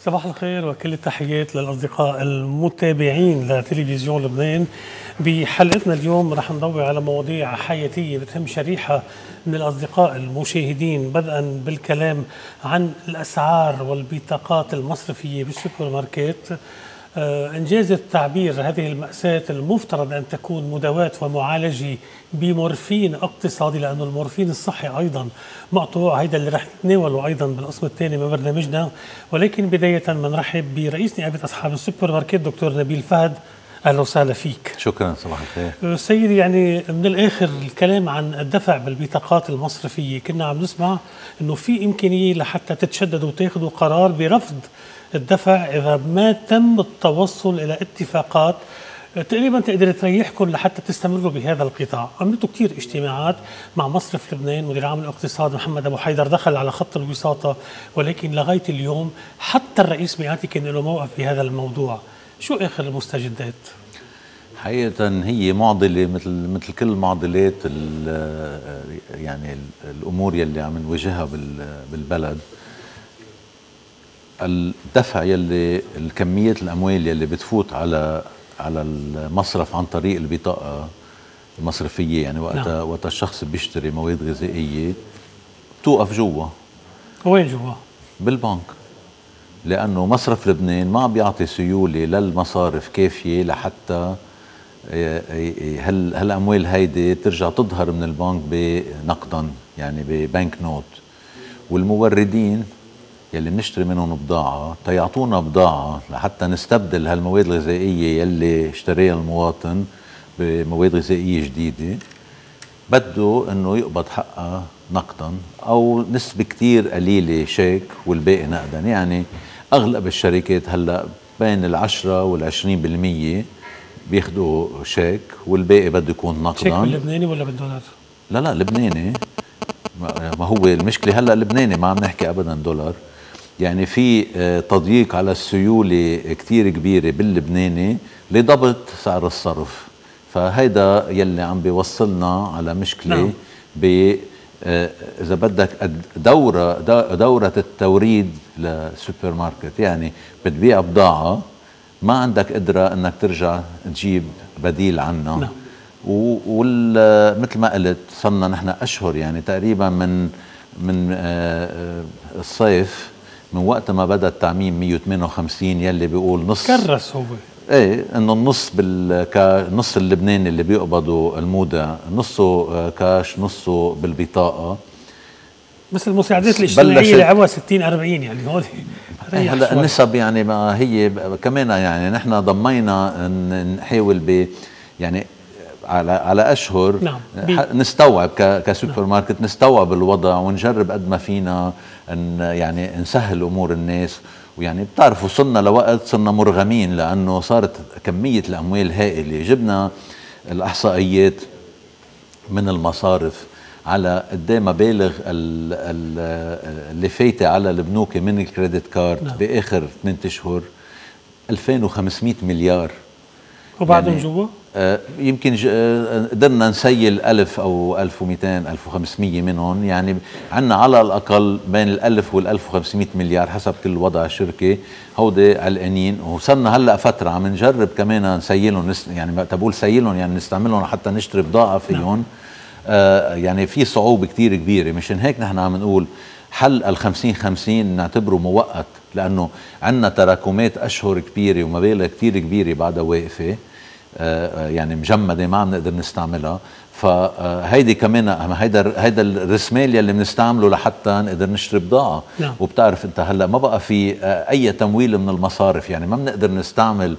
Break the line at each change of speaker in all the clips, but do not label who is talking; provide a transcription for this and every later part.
صباح الخير وكل التحيات للأصدقاء المتابعين لتلفزيون لبنان. بحلقتنا اليوم رح نضوي على مواضيع حياتية بتهم شريحة من الأصدقاء المشاهدين، بدءا بالكلام عن الأسعار والبطاقات المصرفية بالسوبر ماركت. إنجاز التعبير، هذه المأساة المفترض أن تكون مداواة ومعالجة بمورفين اقتصادي، لأنه المورفين الصحي أيضا مقطوع. هيدا اللي رح نتناوله أيضا بالقسم الثاني من برنامجنا. ولكن بداية بنرحب برئيس نقابة أصحاب السوبر ماركت دكتور نبيل فهد. أهلا وسهلا فيك.
شكرا، صباح الخير.
سيدي، يعني من الآخر الكلام عن الدفع بالبطاقات المصرفية، كنا عم نسمع أنه في إمكانية لحتى تتشددوا وتاخذوا قرار برفض الدفع إذا ما تم التوصل إلى اتفاقات تقريبا تقدر تريحكم لحتى تستمروا بهذا القطاع. عملتوا كثير اجتماعات مع مصرف لبنان، مدير عام الاقتصاد محمد أبو حيدر دخل على خط الوساطة، ولكن لغاية اليوم حتى الرئيس ميقاتي كان له موقف بهذا الموضوع. شو آخر المستجدات؟
حقيقة هي معضلة مثل كل المعضلات، يعني الأمور يلي عم نواجهها بالبلد. الدفع يلي الكمية الأموال يلي بتفوت على المصرف عن طريق البطاقة المصرفية، يعني وقت الشخص بيشتري مواد غذائية بتوقف جوا.
وين جوا؟
بالبنك، لأنه مصرف لبنان ما بيعطي سيولة للمصارف كافية لحتى هالأموال هيدي ترجع تظهر من البنك بنقدا، يعني ببنك نوت. والموردين يلي بنشتري منهم بضاعة تيعطونا بضاعة لحتى نستبدل هالمواد الغذائية يلي اشتريها المواطن بمواد غذائية جديدة، بده انه يقبض حقها نقدا او نسبة كتير قليلة شيك والباقي نقدا. يعني اغلب الشركات هلا بين 10 وال20% بياخدوا شيك والباقي بده يكون نقدا.
شيك باللبناني ولا بالدولار؟
لا لبناني. ما هو المشكلة هلا لبناني، ما عم نحكي ابدا دولار. يعني في تضييق على السيولة كتير كبيرة باللبناني لضبط سعر الصرف. فهيدا يلي عم بيوصلنا على مشكلة. نعم. إذا بدك دورة التوريد للسوبر ماركت، يعني بتبيع بضاعة ما عندك قدرة انك ترجع تجيب بديل عنها. نعم. ومثل ما قلت صرنا نحن اشهر، يعني تقريبا من الصيف، من وقت ما بدا التعميم 158 يلي بيقول نص
كرس هو
ايه انه النص كنص اللبناني اللي بيقبضوا المودع، نصه كاش نصه بالبطاقه.
بس المساعدات الاجتماعيه لعبها 60-40، يعني هون
هلا النسب يعني ما هي كمان، يعني نحن ضمينا نحاول يعني على اشهر. نعم. نستوعب كسوبر نعم. ماركت نستوعب الوضع ونجرب قد ما فينا يعني نسهل امور الناس. ويعني بتعرفوا وصلنا لوقت صرنا مرغمين، لانه صارت كميه الاموال هائله. جبنا الاحصائيات من المصارف على قد ايه مبالغ اللي فايته على البنوك من الكريدت كارد. نعم. باخر 8 اشهر 2500 مليار.
وبعدهم يعني جوا
يمكن قدرنا نسيل 1000 أو 1200 1500 منهم. يعني عندنا على الأقل بين 1000 وال1500 مليار حسب كل وضع الشركة. هودي علقانين، وصلنا هلأ فترة عم نجرب كمان نسيلهم، يعني تبقول سيلهم يعني نستعملهم حتى نشتري بضاعة فيهم. يعني في صعوبة كتير كبيرة. مشان هيك نحن عم نقول حل 50-50 نعتبره مؤقت، لأنه عندنا تراكمات أشهر كبيرة ومبالغ كتير كبيرة بعدها واقفة، يعني مجمدة ما عم نقدر نستعملها. فهيدي كمان هيدا الرسمال يلي بنستعمله لحتى نقدر نشتري بضاعة. نعم. وبتعرف انت هلا ما بقى في اي تمويل من المصارف، يعني ما بنقدر نستعمل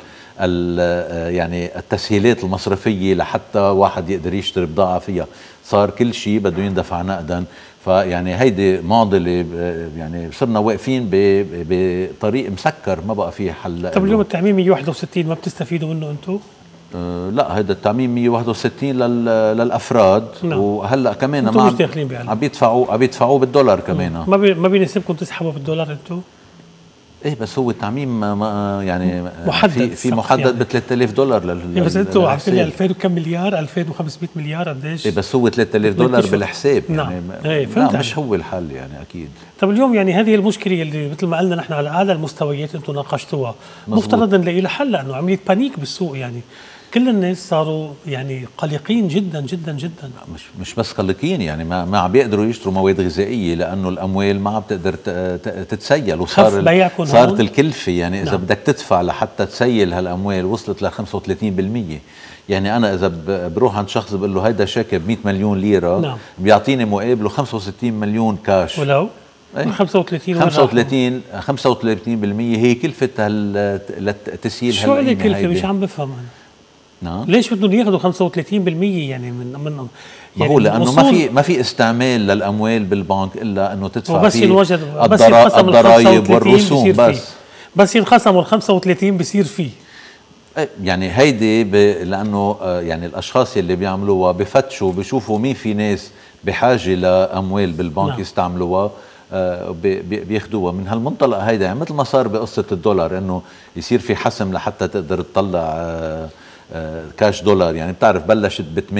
يعني التسهيلات المصرفية لحتى واحد يقدر يشتري بضاعة فيها. صار كل شيء بده يندفع نقدا. فيعني هيدي معضلة، يعني صرنا واقفين بطريق مسكر ما بقى فيه حل.
طب اليوم التعميم 161 ما بتستفيدوا منه انتم؟
لا، هذا التعميم 161 للافراد. نعم. وهلا كمان
ما مش داخلين
عم بيدفعوا بالدولار كمان.
ما بيناسبكم تسحبوا بالدولار انتم؟
ايه بس هو التعميم ما يعني
محدد
في محدد ب $3000
بس انتوا عم تقولي 2000 وكم مليار، 2500 مليار قديش؟
ايه بس هو $3000 بالحساب
نعم.
يعني
لا
مش هو الحل يعني اكيد.
طب اليوم يعني هذه المشكله اللي مثل ما قلنا نحن على اعلى المستويات انتم ناقشتوها، مفترض نلاقي لها حل، لانه عمليه بانيك بالسوق، يعني كل الناس صاروا يعني قلقين جدا جدا جدا.
مش بس قلقين، يعني ما عم بيقدروا يشتروا مواد غذائيه لانه الاموال ما عم تقدر تتسيل، صارت الكلفه يعني اذا بدك تدفع لحتى تسيل هالاموال وصلت ل 35%. يعني انا اذا بروح عند شخص بقول له هيدا شيك ب 100 مليون ليره، بيعطيني مقابله 65 مليون كاش.
ولو
35% هي كلفه لتسييل
شو عليه كلفه؟ مش عم بفهم انا.
نعم.
ليش بدهم ياخذوا 35% يعني من
يعني هو لانه ما في استعمال للاموال بالبنك الا انه تدفع فيه
الضرائب والرسوم. بس ينخصموا ال 35 بصير فيه.
يعني هيدي لانه يعني الاشخاص اللي بيعملوها بفتشوا بيشوفوا مين في ناس بحاجه لاموال بالبنك. نعم. يستعملوها بياخدوها من هالمنطلق. هيدا يعني مثل ما صار بقصه الدولار، انه يصير في حسم لحتى تقدر تطلع كاش دولار. يعني بتعرف بلشت ب 80%،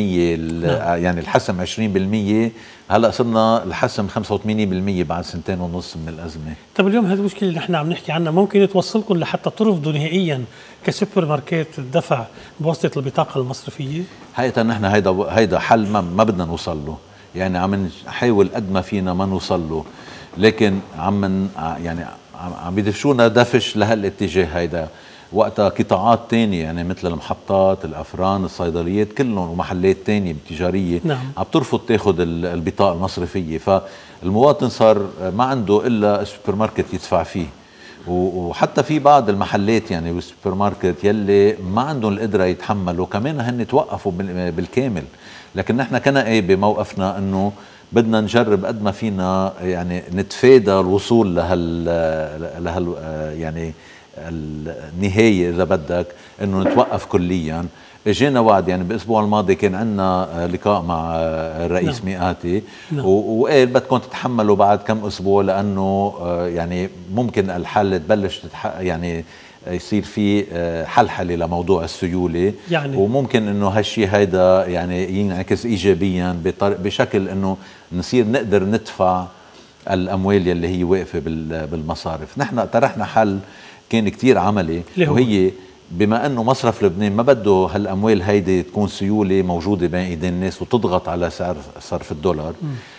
يعني الحسم 20%، هلا صرنا الحسم 85% بعد 2.5 سنين من الازمه.
طيب اليوم هذه المشكله اللي نحن عم نحكي عنها ممكن توصلكم لحتى ترفضوا نهائيا كسوبر ماركت الدفع بواسطه البطاقه المصرفيه؟
حقيقه نحن هيدا حل ما بدنا نوصل له، يعني عم نحاول قد ما فينا ما نوصل له، لكن عم يدفشونا دفش لهالاتجاه هيدا. وقتها قطاعات تانية يعني مثل المحطات، الأفران، الصيدليات كلهم ومحلات تانية تجارية.
نعم.
عم ترفض تاخد البطاقة المصرفية، فالمواطن صار ما عنده إلا السوبر ماركت يدفع فيه. وحتى في بعض المحلات يعني والسوبر ماركت يلي ما عندهم القدرة يتحملوا كمان هن توقفوا بالكامل. لكن نحن كنقابة موقفنا انه بدنا نجرب قد ما فينا يعني نتفادى الوصول لهال يعني النهاية إذا بدك، إنه نتوقف كليا. اجينا وعد يعني بالاسبوع الماضي كان عندنا لقاء مع الرئيس مئاتي. وقال بدكم تتحملوا بعد كم اسبوع، لانه يعني ممكن الحل تبلش يعني يصير في حلحله لموضوع السيوله يعني. وممكن انه هالشيء هيدا يعني ينعكس ايجابيا بشكل انه نصير نقدر ندفع الاموال يلي هي واقفه بالمصارف. نحن طرحنا حل كان كتير عملي، وهي بما انه مصرف لبنان ما بده هالاموال هيدي تكون سيوله موجوده بين ايدين الناس وتضغط على سعر صرف الدولار،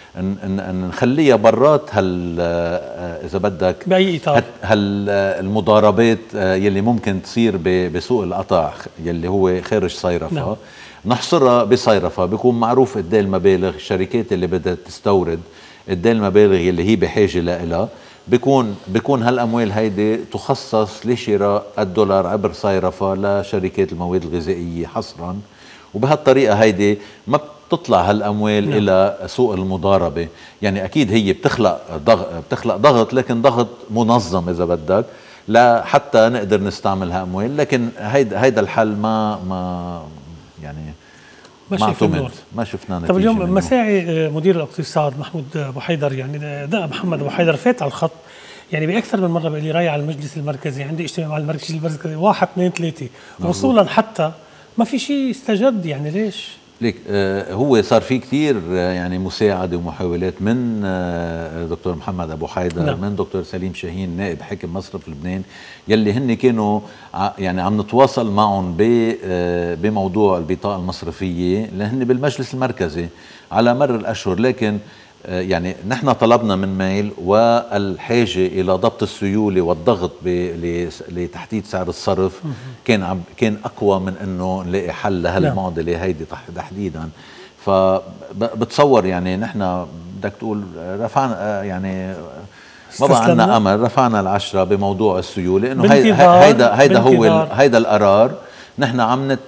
نخليها برات اذا بدك
باي اطار
المضاربات يلي ممكن تصير بسوق القطع يلي هو خارج صيرفه. نعم. نحصرها بصيرفه، بيكون معروف قد ايه المبالغ، الشركات اللي بدها تستورد قد ايه المبالغ يلي هي بحاجه لها، بيكون هالاموال هيدي تخصص لشراء الدولار عبر صيرفه لشركات المواد الغذائيه حصرا. وبهالطريقه هيدي ما بتطلع هالاموال. نعم. الى سوق المضاربه. يعني اكيد هي بتخلق ضغط، لكن ضغط منظم اذا بدك لحتى نقدر نستعمل هالاموال. لكن هيدا الحل ما يعني ما شفنا نتيجة.
طب اليوم مساعي مدير الاقتصاد محمود ابو حيدر، يعني ده محمد ابو حيدر فات على الخط يعني باكثر من مره، بقول لي رايح على المجلس المركزي، عندي اجتماع مع المجلس المركزي 1 2 3 وصولا حتى ما في شيء استجد. يعني ليش؟
ليك هو صار في كثير يعني مساعده ومحاولات من دكتور محمد ابو حيدر. نعم. من دكتور سليم شاهين نائب حاكم مصرف لبنان، يلي هن كانوا يعني عم نتواصل معهم بموضوع البطاقه المصرفيه اللي هن بالمجلس المركزي على مر الاشهر. لكن يعني نحن طلبنا من ميل، والحاجه الى ضبط السيوله والضغط لتحديد سعر الصرف كان اقوى من انه نلاقي حل لهالمعضله هيدي تحديدا. فبتصور يعني نحن بدك تقول رفعنا يعني ما بقى عندنا امل، رفعنا العشرة بموضوع السيوله، انه هيدا القرار. نحن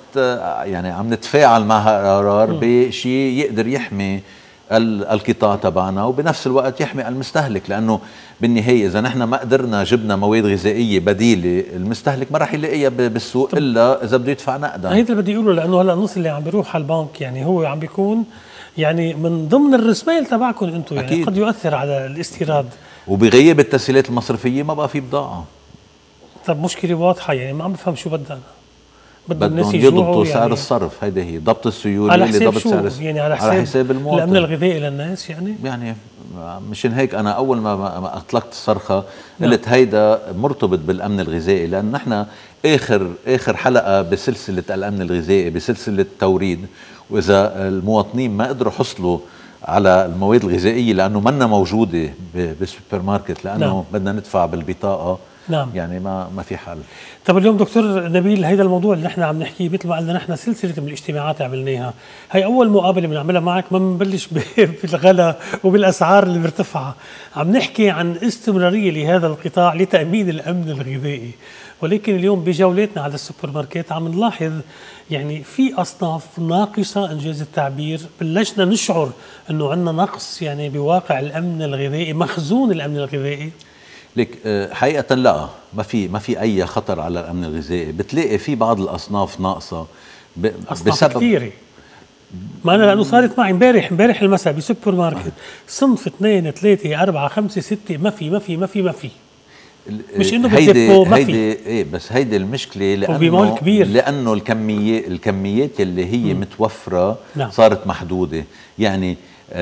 عم نتفاعل مع هالقرار بشيء يقدر يحمي القطاع تبعنا وبنفس الوقت يحمي المستهلك. لانه بالنهايه اذا نحن ما قدرنا جبنا مواد غذائيه بديله، المستهلك ما راح يلاقيها بالسوق الا اذا بده يدفع نقدا.
هيدا اللي بدي اقوله، لانه هلا النص اللي عم بيروح على البنك يعني هو عم بيكون يعني من ضمن الرسميل تبعكم انتم، يعني أكيد. قد يؤثر على الاستيراد
وبغياب التسهيلات المصرفيه ما بقى في بضاعه.
طب مشكله واضحه، يعني ما عم بفهم شو بدنا. بدهم الناس
يضبطوا
يعني
سعر الصرف، هيدي هي ضبط السيوله
على
اللي
حساب
ضبط
شو؟
سعر
يعني على
حساب المواطن،
الامن الغذائي للناس
يعني مشان هيك انا اول ما اطلقت الصرخه قلت هيدا مرتبط بالامن الغذائي، لان نحن اخر حلقه بسلسله الامن الغذائي بسلسله التوريد، واذا المواطنين ما قدروا يحصلوا على المواد الغذائيه لانه منا موجوده بالسوبر ماركت، لانه بدنا ندفع بالبطاقه، يعني ما في حل.
طب اليوم دكتور نبيل، هيدا الموضوع اللي نحن عم نحكيه مثل ما قلنا نحن سلسله من الاجتماعات عملناها، هي اول مقابله بنعملها معك، ما بنبلش بالغلا وبالاسعار اللي مرتفعه، عم نحكي عن استمراريه لهذا القطاع لتامين الامن الغذائي، ولكن اليوم بجولتنا على السوبر ماركت عم نلاحظ يعني في اصناف ناقصه انجاز التعبير، بلشنا نشعر انه عندنا نقص يعني بواقع الامن الغذائي، مخزون الامن الغذائي.
لك حقيقة لا، ما في أي خطر على الأمن الغذائي، بتلاقي في بعض الأصناف ناقصة
أصناف كثيرة. ما أنا لأنه صارت معي امبارح المساء بسوبر ماركت صنف 2 3 4 5 6 ما في مش انه بالديبو ما في.
ايه بس هيدي المشكله لانه الكميات اللي هي متوفره صارت محدوده، يعني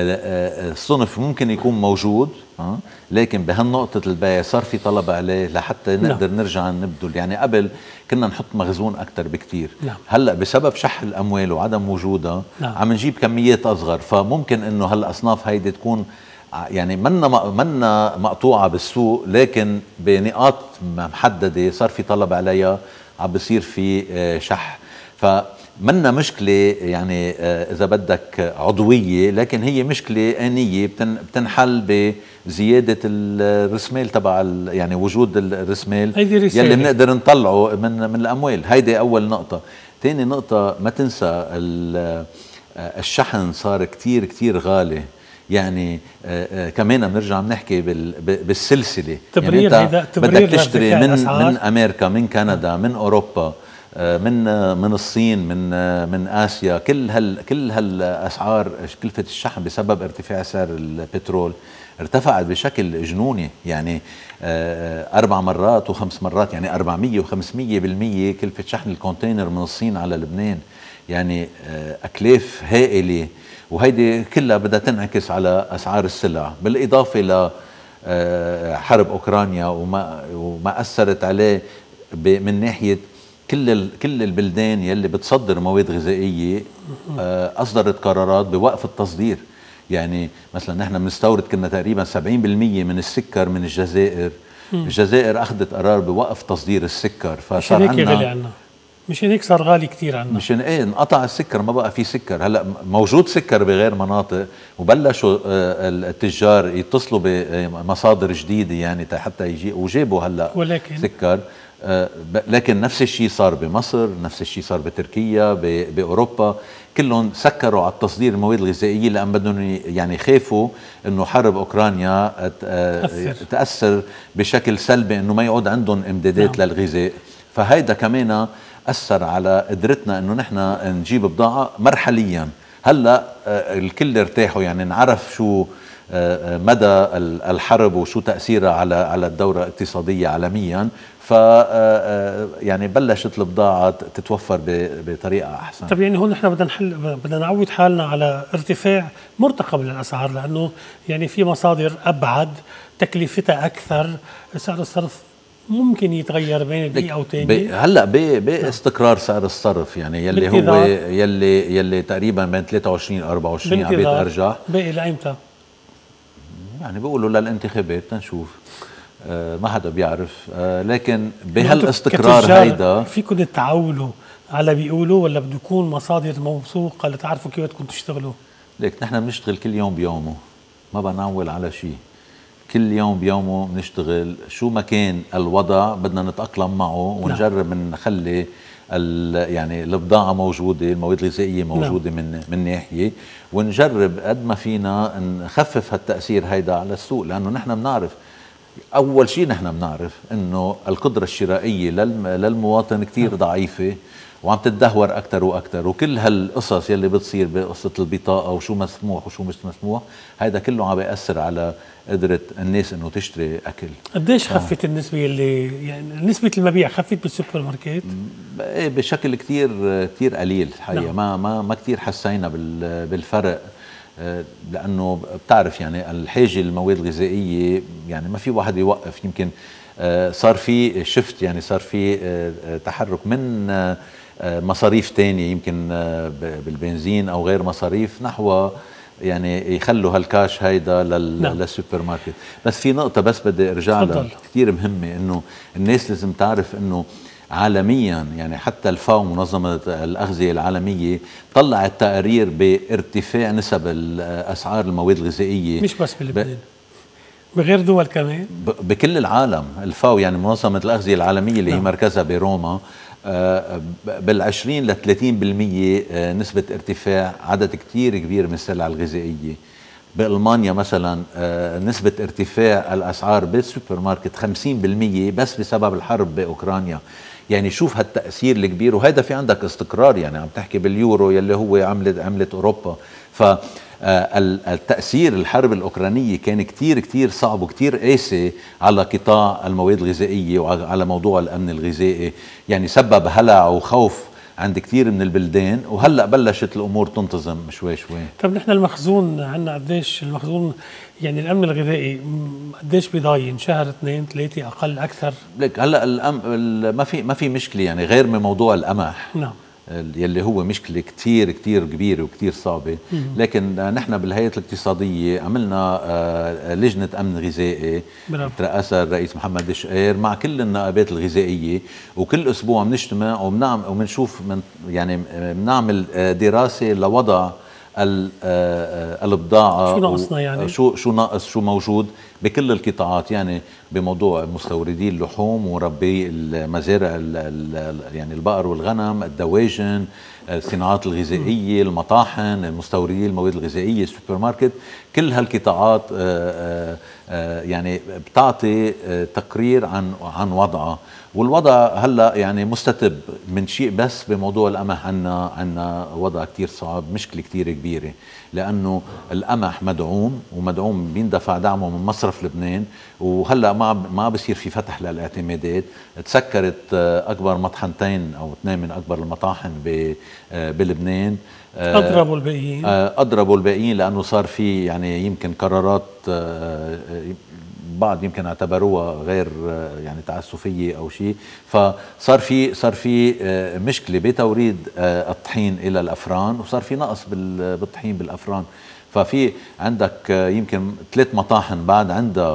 الصنف ممكن يكون موجود لكن بهالنقطة البيع صار في طلب عليه لحتى نقدر نرجع نبدل، يعني قبل كنا نحط مخزون أكتر بكتير، هلأ بسبب شح الأموال وعدم وجودها عم نجيب كميات أصغر، فممكن إنه هالأصناف هيدي تكون يعني منا مقطوعة بالسوق، لكن بنقاط محددة صار في طلب عليها، عم بصير في شح، منا مشكلة يعني إذا بدك عضوية، لكن هي مشكلة آنية بتنحل بزيادة الرسمال تبع يعني وجود الرسمال يلي بنقدر نطلعه من الأموال. هيدي أول نقطة. ثاني نقطة ما تنسى الشحن صار كتير غالي، يعني كمان بنرجع بنحكي بالسلسلة، يعني أنت بدك تشتري من أمريكا، من كندا، من أوروبا، من الصين، من اسيا، كل هالاسعار كلفه الشحن بسبب ارتفاع سعر البترول ارتفعت بشكل جنوني، يعني 4 مرات و5 مرات، يعني 400 و500% كلفه شحن الكونتينر من الصين على لبنان، يعني اكلاف هائله، وهيدي كلها بدها تنعكس على اسعار السلع، بالاضافه ل حرب اوكرانيا وما اثرت عليه من ناحيه كل البلدان يلي بتصدر مواد غذائيه اصدرت قرارات بوقف التصدير، يعني مثلا نحن بنستورد كنا تقريبا 70% من السكر من الجزائر، الجزائر اخذت قرار بوقف تصدير السكر،
فصار عندنا غالي عنا، مشان هيك صار غالي كثير عنا،
مشان ايه انقطع السكر، ما بقى في سكر. هلا موجود سكر بغير مناطق، وبلشوا التجار يتصلوا بمصادر جديده يعني حتى يجي، وجابوا هلا ولكن سكر، لكن نفس الشيء صار بمصر، نفس الشيء صار بتركيا، بأوروبا، كلهم سكروا على التصدير المواد الغذائية لأن بدهم يعني خافوا أنه حرب أوكرانيا تأثر بشكل سلبي، أنه ما يعود عندهم إمدادات للغذاء، فهيدا كمان أثر على قدرتنا أنه نحن نجيب بضاعة مرحليا. هلأ الكل ارتاحوا، يعني نعرف شو مدى الحرب وشو تأثيرها على الدورة الاقتصادية عالميا، ف يعني بلشت البضاعة تتوفر بطريقة أحسن.
طب يعني هون نحن بدنا نعود حالنا على ارتفاع مرتقب للأسعار، لأنه يعني في مصادر أبعد تكلفتها أكثر، سعر الصرف ممكن يتغير بين دقيقة أو ثانية.
هلا باستقرار سعر الصرف، يعني يلي هو يلي تقريبا بين 23 و 24 عم بيتأرجح.
باقي لأيمتى؟
يعني بيقولوا للانتخابات تنشوف، ما حدا بيعرف، لكن بهالاستقرار هيدا
فيكم تتعولوا على بيقولوا، ولا بده يكون مصادر موثوقة لتعرفوا كيف بدكم تشتغلوا؟
ليك نحن بنشتغل كل يوم بيومه، ما بنعول على شيء، كل يوم بيومه بنشتغل، شو ما كان الوضع بدنا نتأقلم معه ونجرب نخلي يعني البضاعة موجودة، المواد الغذائية موجودة من ناحية، ونجرب قد ما فينا نخفف هالتأثير هيدا على السوق، لأنه نحن بنعرف اول شيء نحن بنعرف انه القدره الشرائيه للمواطن كثير ضعيفه وعم تتدهور اكثر واكثر، وكل هالقصص يلي بتصير بقصه البطاقه وشو مسموح وشو مش مسموح، هذا كله عم بياثر على قدره الناس انه تشتري اكل.
قديش خفت النسبه اللي يعني نسبه المبيع خفت بالسوبر ماركت؟
بشكل كثير قليل الحقيقه. نعم. ما كثير حسينا بالفرق، لانه بتعرف يعني الحاجه للمواد الغذائيه يعني ما في واحد يوقف. يمكن صار في شفت، يعني صار في تحرك من مصاريف تانية يمكن بالبنزين او غير مصاريف نحو يعني يخلوا هالكاش هيدا للسوبر ماركت. بس في نقطة بس بدي ارجع لها كثير مهمة، انه الناس لازم تعرف انه عالميا يعني حتى الفاو منظمة الأغذية العالمية طلعت تقارير بارتفاع نسب أسعار المواد الغذائية، مش بس
بلبنان، بغير دول كمان،
بكل العالم. الفاو يعني منظمة الأغذية العالمية اللي هي مركزها بروما، بال20 ل 30% نسبة ارتفاع عدد كتير كبير من السلع الغذائية. بألمانيا مثلا نسبة ارتفاع الأسعار بالسوبر ماركت 50% بس بسبب الحرب بأوكرانيا. يعني شوف هالتأثير الكبير، وهذا في عندك استقرار، يعني عم تحكي باليورو يلي هو عملة أوروبا. فالتأثير الحرب الأوكرانية كان كتير صعب وكتير قاسي على قطاع المواد الغذائية وعلى موضوع الأمن الغذائي، يعني سبب هلع وخوف عند كثير من البلدان، وهلا بلشت الامور تنتظم شوي.
طب نحن المخزون عندنا قديش؟ المخزون يعني الامن الغذائي قديش بيضاين؟ شهر 2 3 اقل اكثر؟
لك هلا ما في مشكله، يعني غير من موضوع القمح.
نعم.
يلي هو مشكله كتير كبيره وكتير صعبه. لكن نحن بالهيئه الاقتصاديه عملنا لجنه امن غذائي ترأسها الرئيس محمد الشقير مع كل النقابات الغذائيه، وكل اسبوع بنجتمع وبنشوف يعني بنعمل دراسه لوضع البضاعه،
شو ناقصنا، يعني
شو ناقص، شو موجود بكل القطاعات، يعني بموضوع مستوردي اللحوم وربي المزارع يعني البقر والغنم، الدواجن، الصناعات الغذائيه، المطاحن، المستوردي المواد الغذائيه، السوبر ماركت. كل هالقطاعات يعني بتعطي تقرير عن وضعها، والوضع هلا يعني مستتب من شيء. بس بموضوع القمح عنا وضع كتير صعب، مشكله كتير كبيره، لانه القمح مدعوم بيندفع دعمه من مصرف لبنان، وهلا ما بصير في فتح للاعتمادات. تسكرت اكبر مطحنتين او 2 من اكبر المطاحن بلبنان، اضربوا الباقيين لانه صار في يعني يمكن قرارات بعض يمكن اعتبروها غير يعني تعسفيه او شيء، فصار في مشكله بتوريد الطحين الى الافران، وصار في نقص بالطحين بالافران. ففي عندك يمكن 3 مطاحن بعد عندها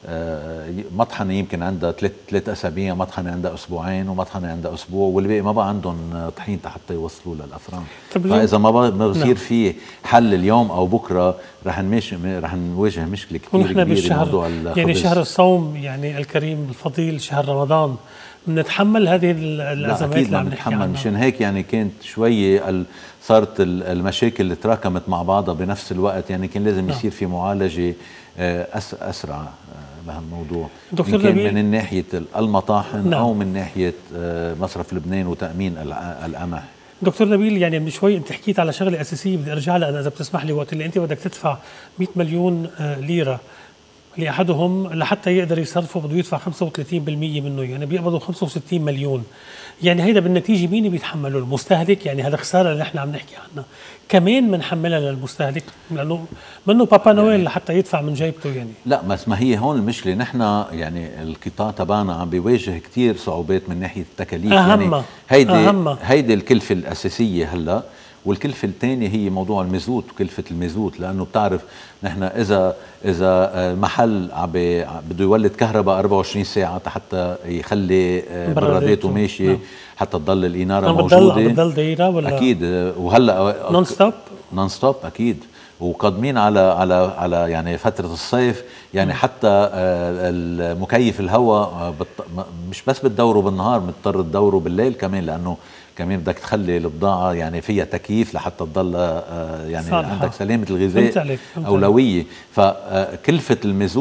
مطحنه يمكن عندها 3 اسابيع، مطحنه عندها اسبوعين، ومطحنه عندها اسبوع، والباقي ما بقى عندهم طحين حتى يوصلوا للافران. فاذا ما بصير في حل اليوم او بكره رح نواجه مشكله كثير كبيره بموضوع الخبز.
يعني شهر الصوم يعني الكريم الفضيل شهر رمضان، بنتحمل هذه الازمات اللي عم نحكي عنها.
مشان هيك يعني كانت شويه صارت المشاكل اللي تراكمت مع بعضها بنفس الوقت، يعني كان لازم يصير في معالجه اسرع بهالموضوع،
دكتور
نبيل، من ناحيه المطاحن او من ناحيه مصرف لبنان وتامين القمح.
دكتور نبيل، يعني من شوي انت حكيت على شغله اساسيه بدي ارجع لها، اذا بتسمح لي، وقت اللي انت بدك تدفع 100 مليون ليره لاحدهم لحتى يقدر يصرفه بده يدفع 35% منه، يعني بيقبضوا 65 مليون. يعني هيدا بالنتيجه مين بيتحمله؟ المستهلك. يعني هذا خساره اللي نحن عم نحكي عنها كمان بنحملها للمستهلك، لانه منه بابا نويل لحتى يدفع من جيبته. يعني
لا، بس ما هي هون المشكله، نحن يعني القطاع تبعنا عم بيواجه كثير صعوبات من ناحيه التكاليف. يعني هيدي الكلفه الاساسيه هلا، والكلفه الثانيه هي موضوع المازوت وكلفه المازوت، لانه بتعرف نحن اذا المحل بده يولد كهرباء 24 ساعه حتى يخلي براداته ماشيه حتى تضل الاناره موجوده،
بتضل دايره ولا
اكيد. وهلا نون ستوب اكيد، وقادمين على يعني فتره الصيف، يعني حتى المكيف الهواء مش بس بتدوره بالنهار، بتضطر تدوره بالليل كمان، لانه كمان بدك تخلي البضاعة يعني فيها تكييف لحتى تضل يعني صالحة. عندك سلامة الغذاء أولوية. فكلفة المازوت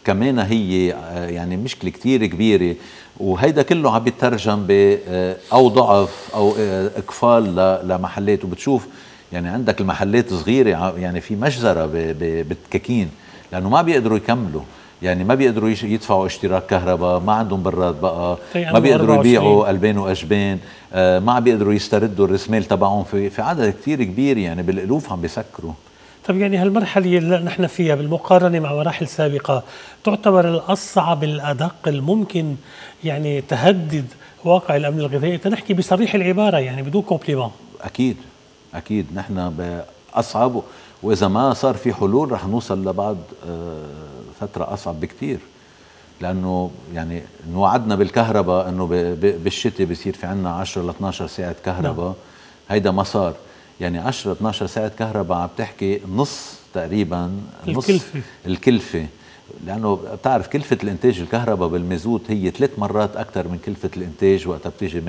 كمان هي يعني مشكلة كتير كبيرة، وهيدا كله عم بيترجم ب أو ضعف أو إقفال لمحلات. وبتشوف يعني عندك المحلات صغيرة، يعني في مجزرة بالتكاكين، لأنه ما بيقدروا يكملوا، يعني ما بيقدروا يدفعوا اشتراك كهرباء، ما عندهم براد بقى، ما بيقدروا يبيعوا ألبان وأجبان، ما بيقدروا يستردوا الرسمال تبعهم، في عدد كتير كبير يعني بالألوف عم بيسكروا.
طب يعني هالمرحلة اللي نحن فيها بالمقارنة مع مراحل سابقة تعتبر الأصعب الأدق الممكن يعني تهدد واقع الأمن الغذائي، تنحكي بصريح العبارة يعني بدون كومبليمون؟
أكيد نحن أصعب، وإذا ما صار في حلول رح نوصل لبعد فترة أصعب بكتير، لأنه يعني نوعدنا بالكهرباء أنه بالشتاء بيصير في عنا 10 ل 12 ساعة كهرباء. نعم. هيدا ما صار، يعني 10 12 ساعة كهرباء عم تحكي نص تقريبا، نص الكلفة، لأنه بتعرف كلفة الإنتاج الكهرباء بالمازوت هي 3 مرات أكثر من كلفة الإنتاج وقتها بتيجي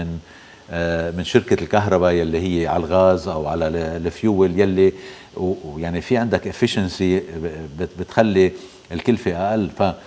من شركة الكهرباء يلي هي على الغاز أو على الفيول، يلي يعني في عندك efficiency بتخلي الكلفة أقل.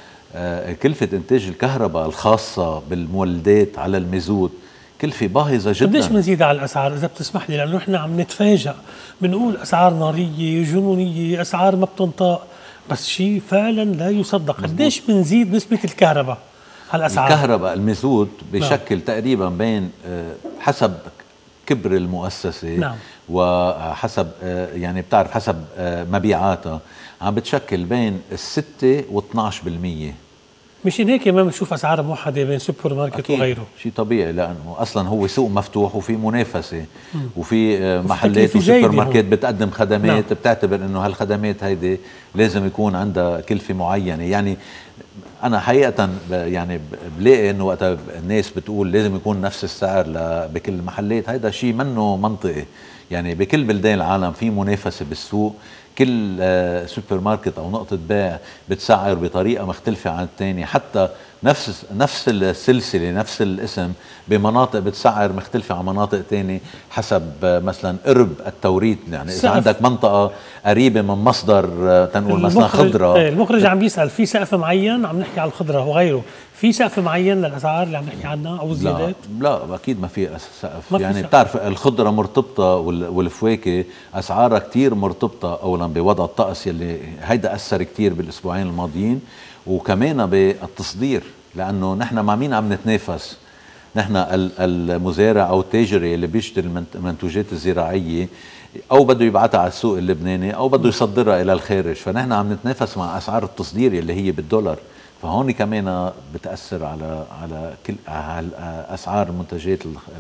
فكلفة إنتاج الكهرباء الخاصة بالمولدات على المازوت كلفة باهظة جدا.
قديش بنزيد على الأسعار إذا بتسمح لي، لأنه نحن عم نتفاجأ بنقول أسعار نارية جنونية، أسعار ما بتنطق، بس شيء فعلا لا يصدق. قديش بنزيد نسبة الكهرباء على الأسعار؟
الكهرباء المازوت بشكل تقريبا بين حسب كبر المؤسسة. نعم. وحسب يعني بتعرف حسب مبيعاتها عم بتشكل بين 6 و12%.
مشان هيك ما بنشوف اسعار موحده بين سوبر ماركت وغيره.
شيء طبيعي، لانه اصلا هو سوق مفتوح وفي منافسه وفي محلات وسوبر ماركت بتقدم خدمات. نعم. بتعتبر انه هالخدمات هيدي لازم يكون عندها كلفه معينه. يعني انا حقيقه يعني بلاقي انه وقت الناس بتقول لازم يكون نفس السعر بكل المحلات، هيدا شيء منه منطقي. يعني بكل بلدان العالم في منافسه بالسوق، كل سوبر ماركت او نقطه بيع بتسعر بطريقه مختلفه عن الثانيه، حتى نفس السلسله نفس الاسم بمناطق بتسعر مختلفه عن مناطق ثانيه حسب مثلا قرب التوريد. يعني اذا عندك منطقه قريبه من مصدر تنقول مثلا خضره،
المخرج عم بيسال في سقف معين، عم نحكي على الخضره وغيره، في سقف معين للاسعار اللي عم نحكي عنها او الزيادات؟
لا اكيد ما في سقف. يعني بتعرف الخضره مرتبطه والفواكه اسعارها كتير مرتبطه اولا بوضع الطقس يلي هيدا اثر كتير بالاسبوعين الماضيين، وكمان بالتصدير، لانه نحن مع مين عم نتنافس؟ نحن المزارع او التاجر اللي بيشتري المنتوجات الزراعيه او بده يبعتها على السوق اللبناني او بده يصدرها الى الخارج، فنحن عم نتنافس مع اسعار التصدير اللي هي بالدولار، فهون كمان بتاثر على كل اسعار المنتجات.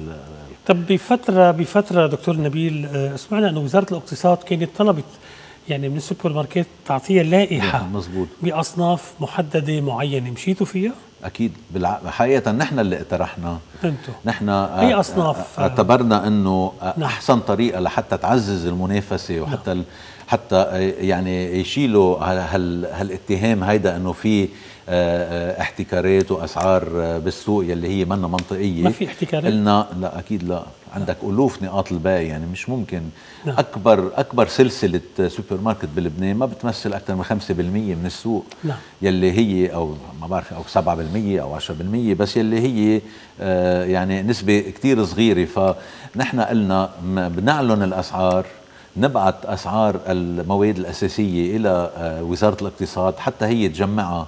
طب بفتره دكتور نبيل سمعنا انه وزاره الاقتصاد كانت طلبت يعني من السوبر ماركت تعطيها لائحه
مزبوط باصناف
محدده معينه، مشيتوا فيها؟
اكيد حقيقه نحن اللي اقترحنا. نحن
اي اصناف
اعتبرنا انه احسن طريقه لحتى تعزز المنافسه وحتى حتى يعني يشيلوا هالاتهام هيدا انه في احتكارات واسعار بالسوق يلي هي منا منطقيه.
ما في احتكارات؟
قلنا لا اكيد لا، عندك الوف نقاط البيع، يعني مش ممكن. نعم. اكبر سلسله سوبر ماركت بلبنان ما بتمثل اكثر من 5% من السوق. نعم. يلي هي او ما بعرف او 7% او 10%، بس يلي هي يعني نسبه كثير صغيره. فنحن قلنا بنعلن الاسعار، نبعث اسعار المواد الاساسيه الى وزاره الاقتصاد حتى هي تجمعها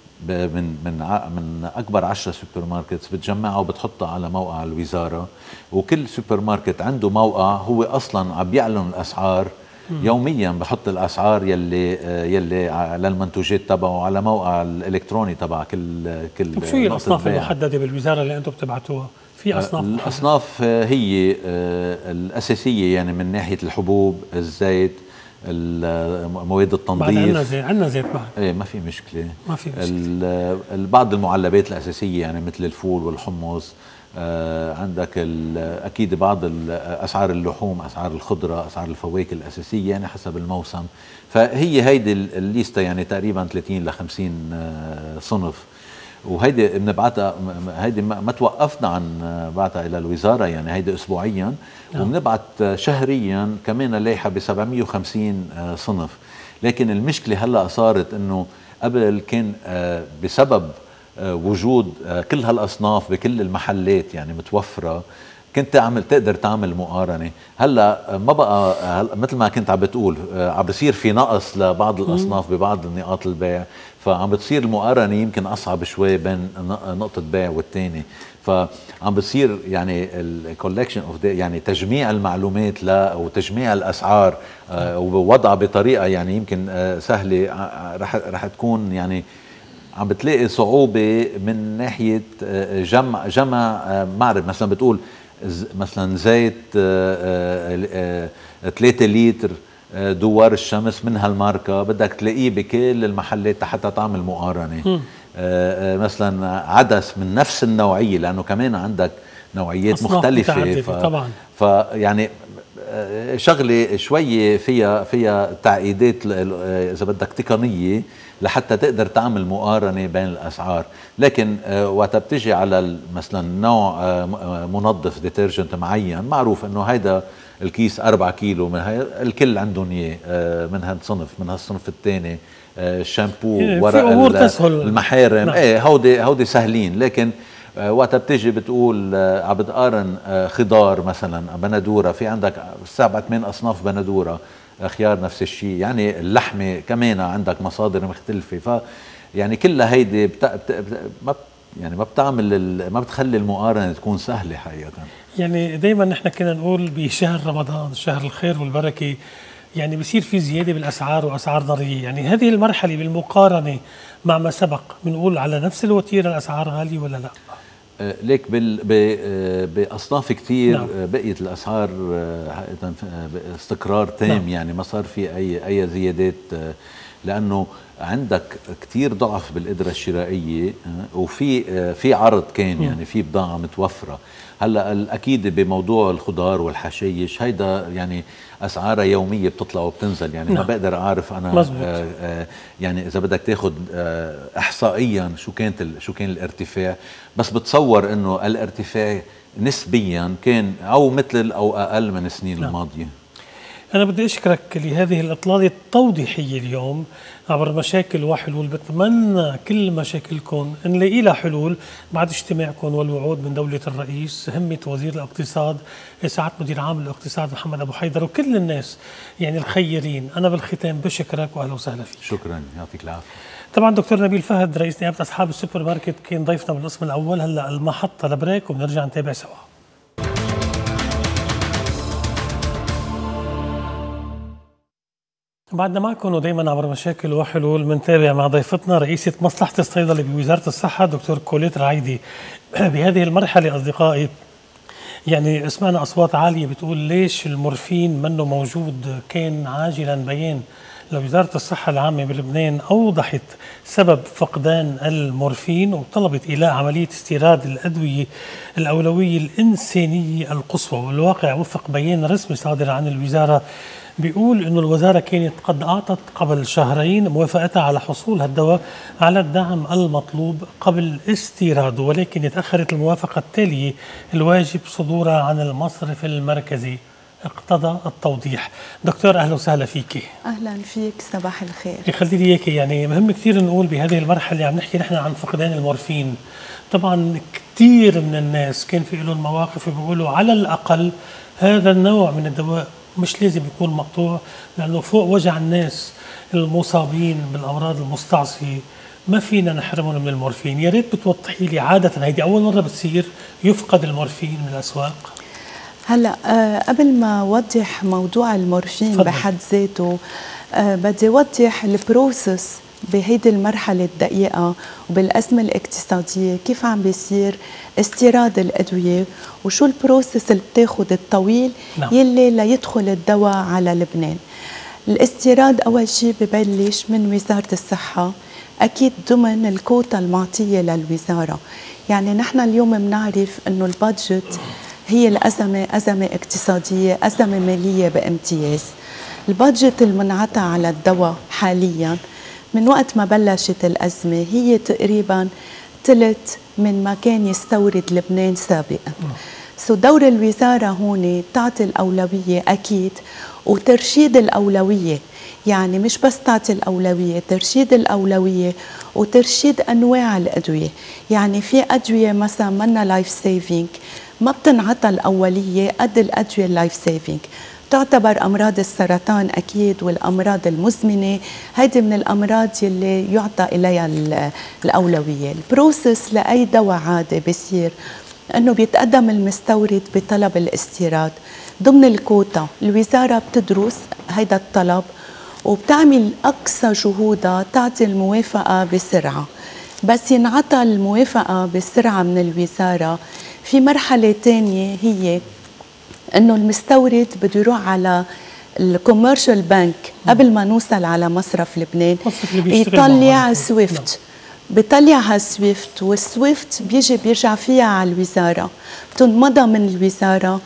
من اكبر 10 سوبر ماركتس، بتجمعها وبتحطها على موقع الوزاره، وكل سوبر ماركت عنده موقع هو اصلا عم بيعلن الاسعار يوميا، بحط الاسعار يلي للمنتوجات تبعه على موقع الالكتروني تبع كل.
طيب شو هي الاصناف المحدده بالوزاره اللي انتم بتبعتوها؟ في اصناف
الاصناف هي الاساسيه، يعني من ناحيه الحبوب، الزيت، مواد التنظيف.
عندنا زيت بعد.
ايه ما في مشكله. بعض المعلبات الاساسيه يعني مثل الفول والحمص. عندك اكيد بعض اسعار اللحوم، اسعار الخضره، اسعار الفواكه الاساسيه، يعني حسب الموسم. فهي هيدي الليسته يعني تقريبا 30 ل 50 صنف، وهيدي بنبعتها. هيدي ما توقفنا عن بعتها الى الوزاره، يعني هيدي اسبوعيا. وبنبعت شهريا كمان لائحه ب 750 صنف. لكن المشكله هلا صارت انه قبل كان بسبب وجود كل هالاصناف بكل المحلات يعني متوفره، كنت تقدر تعمل مقارنه. هلا ما بقى مثل ما كنت عم بتقول، عم بصير في نقص لبعض الاصناف ببعض نقاط البيع، فعم بتصير المقارنه يمكن اصعب شوي بين نقطه بيع والثاني. فعم بصير يعني الكولكشن اوف يعني تجميع المعلومات وتجميع الاسعار ووضعها بطريقه يعني يمكن سهله، رح تكون يعني عم بتلاقي صعوبه من ناحيه جمع معرض. مثلا بتقول مثلا زيت 3 لتر دوار الشمس من هالماركه، بدك تلاقيه بكل المحلات حتى تعمل مقارنه. مثلا عدس من نفس النوعيه، لانه كمان عندك نوعيات مختلفه،
طبعا.
فيعني شغله شويه فيها تعقيدات اذا بدك تقنيه لحتى تقدر تعمل مقارنه بين الاسعار. لكن وقت بتجي على مثلا نوع منظف ديترجنت معين، معروف انه هيدا الكيس 4 كيلو من هاي الكل عندهم اياه من هالصنف، من هالصنف الثاني الشامبو ورق المحارم. ايه هودي سهلين. لكن وقت بتيجي بتقول عم بتقارن خضار مثلا بندوره، في عندك 7-8 اصناف بندوره، خيار نفس الشيء، يعني اللحمه كمان عندك مصادر مختلفه. ف يعني كلها هيدي ما بتعمل ما بتخلي المقارنه تكون سهله حقيقه.
يعني دائما نحن كنا نقول بشهر رمضان شهر الخير والبركه، يعني بصير في زياده بالاسعار واسعار ضريبيه. يعني هذه المرحله بالمقارنه مع ما سبق بنقول على نفس الوتيره الاسعار غاليه ولا لا؟
ليك باصناف كثير نعم. بقيت الاسعار استقرار تام نعم. يعني ما صار في اي زيادات، لانه عندك كثير ضعف بالقدره الشرائيه، وفي عرض كان يعني في بضاعه متوفره. هلا الاكيد بموضوع الخضار والحشيش هيدا يعني اسعارها يوميه بتطلع وبتنزل، يعني ما بقدر اعرف انا يعني اذا بدك تاخذ احصائيا شو كان الارتفاع، بس بتصور انه الارتفاع نسبيا كان او مثل او اقل من السنين الماضيه.
أنا بدي أشكرك لهذه الإطلالة التوضيحية اليوم عبر مشاكل وحلول. بتمنى كل مشاكلكم نلاقي لها حلول بعد اجتماعكم والوعود من دولة الرئيس، همة وزير الاقتصاد، سعادة مدير عام الاقتصاد محمد أبو حيدر، وكل الناس يعني الخيرين. أنا بالختام بشكرك وأهلا وسهلا فيك.
شكرا، يعطيك العافية.
طبعا دكتور نبيل فهد رئيس نيابة أصحاب السوبر ماركت كان ضيفنا بالقسم الأول. هلا المحطة لبريك وبنرجع نتابع سوا. بعدنا معكم ودايما عبر مشاكل وحلول بنتابع مع ضيفتنا رئيسة مصلحة الصيدلة بوزارة الصحة دكتور كوليت رعيدي. بهذه المرحلة أصدقائي يعني سمعنا أصوات عالية بتقول ليش المورفين منه موجود. كان عاجلا بيان لوزارة الصحة العامة بلبنان أوضحت سبب فقدان المورفين وطلبت إيلاء عملية استيراد الأدوية الأولوية الإنسانية القصوى. والواقع وفق بيان رسمي صادر عن الوزارة بيقول إنه الوزارة كانت قد أعطت قبل شهرين موافقتها على حصول هالدواء على الدعم المطلوب قبل استيراده، ولكن تأخرت الموافقة التالية الواجب صدورها عن المصرف المركزي. اقتضى التوضيح. دكتور أهلا وسهلا فيكي.
أهلا فيك، صباح الخير.
خلي لي إياكي، يعني مهم كثير نقول بهذه المرحلة عم نحكي نحن عن فقدان المورفين. طبعا كثير من الناس كان في لهم مواقف بيقولوا على الأقل هذا النوع من الدواء مش لازم يكون مقطوع، لأنه فوق وجع الناس المصابين بالأمراض المستعصية ما فينا نحرمهم من المورفين. يا ريت بتوضحي لي، عادة هيدي أول مرة بتصير يفقد المورفين من الأسواق؟
هلا قبل ما اوضح موضوع المورفين فضل. بحد ذاته بدي اوضح البروسس بهيدي المرحله الدقيقه وبالازمه الاقتصاديه كيف عم بيصير استيراد الادويه وشو البروسس اللي بتاخذ الطويل يلي ليدخل الدواء على لبنان. الاستيراد اول شيء ببلش من وزاره الصحه، اكيد ضمن الكوتا المعطيه للوزاره. يعني نحن اليوم بنعرف انه البادجت هي الأزمة أزمة اقتصادية، أزمة مالية بامتياز. البادجت المنعطى على الدواء حاليا من وقت ما بلشت الأزمة هي تقريبا ثلث من ما كان يستورد لبنان سابقا. دور الوزارة هون تعطي الأولوية أكيد وترشيد الأولوية. يعني مش بس تعطي الأولوية، ترشيد الأولوية وترشيد أنواع الأدوية. يعني في أدوية مثلا منا لايف سيفينج ما بتنعطى الأولية قد الأدوية اللايف سيفينج. تعتبر أمراض السرطان أكيد والأمراض المزمنة هيدي من الأمراض اللي يعطى إليها الأولوية. البروسس لأي دواء عادي بيصير أنه بيتقدم المستورد بطلب الاستيراد ضمن الكوتا. الوزارة بتدرس هيدا الطلب وبتعمل أقصى جهودها تعطي الموافقة بسرعة. بس ينعطى الموافقة بسرعة من الوزارة في مرحلة تانية، هي انه المستورد بده يروح على الكوميرشال بانك قبل ما نوصل على مصرف لبنان يطلع سويفت. بيطلعها سويفت، والسويفت بيرجع فيها على الوزارة، بتنمضى من الوزارة.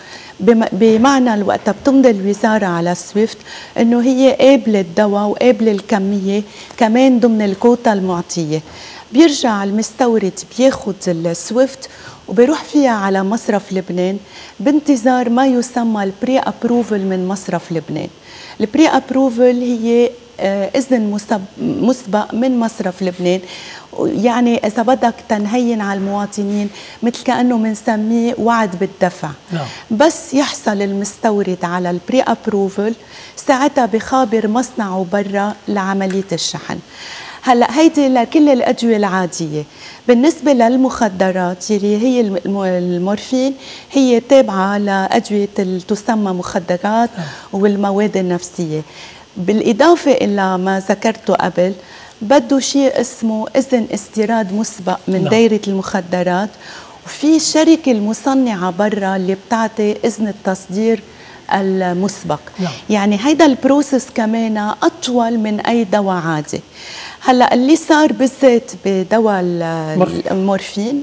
بمعنى الوقت بتمضي الوزارة على سويفت انه هي قابلة الدواء وقابلة الكمية كمان ضمن الكوتا المعطية. بيرجع المستورد بياخد السويفت وبيروح فيها على مصرف لبنان بانتظار ما يسمى البري ابروفل من مصرف لبنان. البري ابروفل هي إذن مسبق من مصرف لبنان، يعني إذا بدك تنهين على المواطنين مثل كأنه بنسميه وعد بالدفع. بس يحصل المستورد على البري ابروفل ساعتها بخابر مصنعه برا لعملية الشحن. هلا هيدي لكل الأدوية العادية. بالنسبة للمخدرات اللي هي المورفين هي تابعة لأدوية تسمى مخدرات والمواد النفسية. بالإضافة إلى ما ذكرته قبل بده شيء اسمه إذن استيراد مسبق من دائرة المخدرات، وفي الشركة المصنعة برا اللي بتعطي إذن التصدير المسبق. يعني هيدا البروسس كمان أطول من أي دواء عادي. هلا اللي صار بالذات بدواء المورفين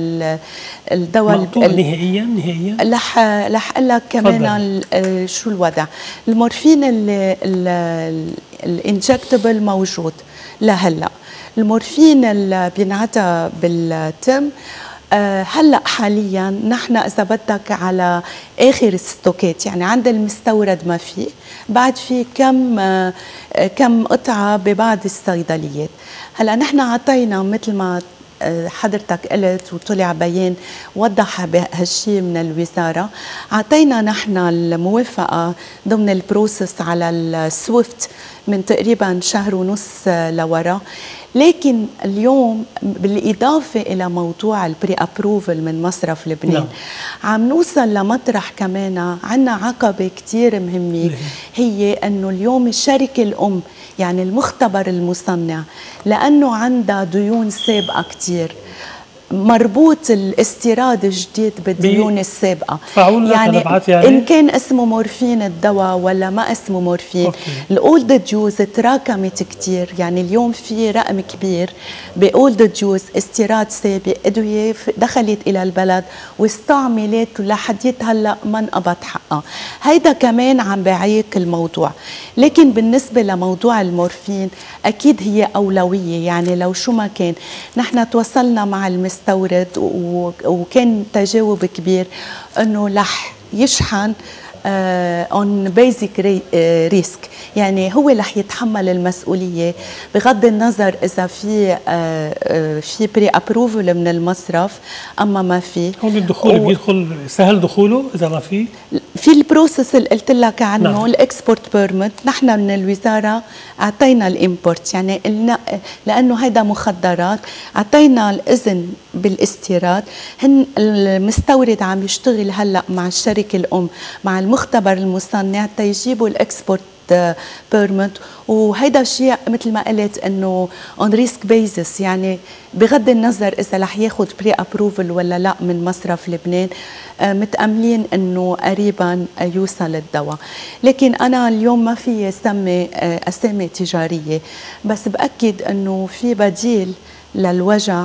الدواء
نهائيا
رح اقول لك كمان شو الوضع. المورفين الانجكتبل موجود لهلا. المورفين اللي بينعطى بالتم هلا حاليا نحن اذا بدك على اخر الستوكات، يعني عند المستورد ما في، بعد في كم قطعه ببعض الصيدليات. هلا نحن عطينا مثل ما حضرتك قلت وطلع بيان وضح هالشيء من الوزاره، عطينا نحن الموافقه ضمن البروسس على السويفت من تقريبا شهر ونص لورا. لكن اليوم بالإضافة إلى موضوع البري أبروفل من مصرف لبنان عم نوصل لمطرح كمان عنا عقبة كتير مهمة، هي أنه اليوم الشركة الأم يعني المختبر المصنع لأنه عندها ديون سابقة كتير مربوط الاستيراد الجديد بالديون السابقة. يعني إن كان اسمه مورفين الدواء ولا ما اسمه مورفين، الأولد ديوز تراكمت كتير. يعني اليوم في رقم كبير بأولد ديوز استيراد سابق أدوية دخلت إلى البلد واستعملت ولحديت هلأ ما انقبض حقها. هيدا كمان عم بعيق الموضوع. لكن بالنسبة لموضوع المورفين أكيد هي أولوية. يعني لو شو ما كان نحن تواصلنا مع المستورد وكان تجاوب كبير انه رح يشحن اون بيزك ريسك، يعني هو رح يتحمل المسؤوليه بغض النظر اذا في بري ابروفل من المصرف اما ما في.
هون الدخول بيدخل سهل دخوله اذا ما في
البروسس اللي قلت لك عنه الاكسبورت بيرميت. نحن من الوزاره اعطينا الامبورت، يعني لانه هيدا مخدرات اعطينا الاذن بالاستيراد. هن المستورد عم يشتغل هلا مع الشركه الام مع المختبر المصنع تيجيبوا الاكسبورت بيرميت، وهيدا الشيء مثل ما قلت انه اون ريسك بيزس، يعني بغض النظر اذا رح ياخذ بري ابروفل ولا لا من مصرف لبنان متاملين انه قريبا يوصل الدواء. لكن انا اليوم ما في سمي اسامي تجاريه، بس باكد انه في بديل للوجع